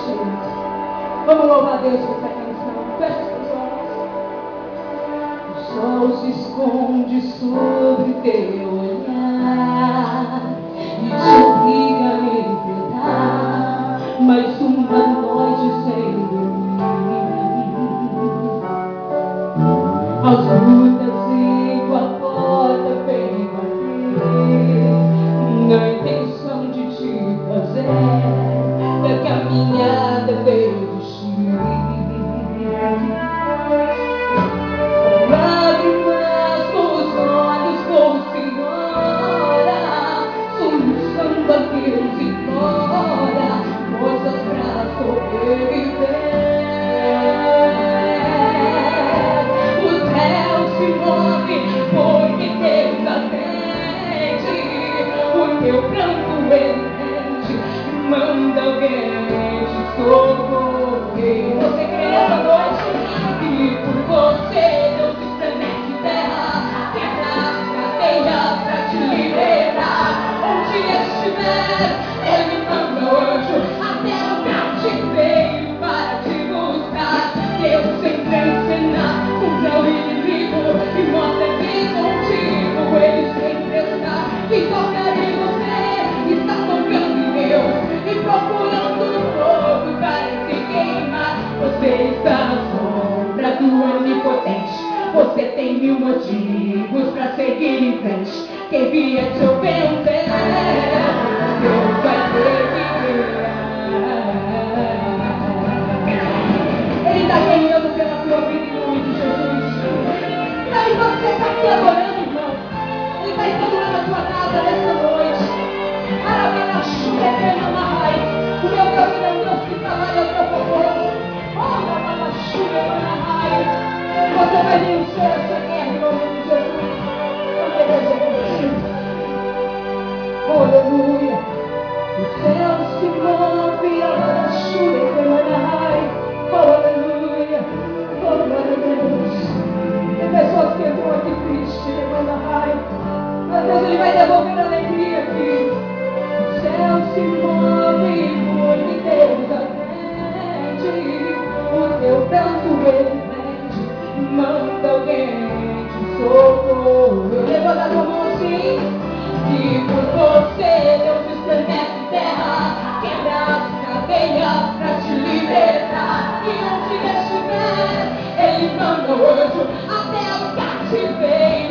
jeito. Vamos louvar a Deus com essa canção. Feche os olhos. O sol se esconde sobre teu olhar e te obriga a enfrentar mais uma noite sem dormir. As lutas igual a porta vem bater na intenção de te fazer da caminhada desistir. Lágrimas nos olhos, vou-se embora, soluçando a Deus embora, forças pra sobreviver. O céu se move porque Deus atende, o teu pranto entende, manda alguém te socorrer. Você crê nessa noite? E por você Deus estremece terra, quebra as cadeias pra te libertar. Onde estiver, Ele manda o anjo até o cativeiro para te buscar. Deus sempre encena contra o inimigo e mostra que contigo Ele sempre está. E toca em você, está tocando em Deus e procurando o fogo para se queimar. Você está na sombra do onipotente, você tem 1000 motivos para seguir em frente. Quem vier te ofender, Deus vai ter que guiar. Ele está ganhando pela tua vida em nome de Jesus. E aí você está aqui adorando, irmão. Ele está instaurando a tua casa nessa noite. O meu Deus, ele é um Deus que trabalha ao teu favor. Você vai vencer essa guerra em nome de Jesus. Aleluia. O céu se move, a chuva demanai. Oh, aleluia. Oh, glória a Deus. Tem pessoas que entram aqui tristes, demanai. Meu Deus, ele vai devolver a alegria aqui. O céu se move, porque Deus atende. O teu pranto ele vende, manda alguém te socorrer. Levanta a tua mão assim. E por você Deus estremece terra, quebra as cadeias pra te libertar. E onde estiver, Ele manda o anjo até o cativeiro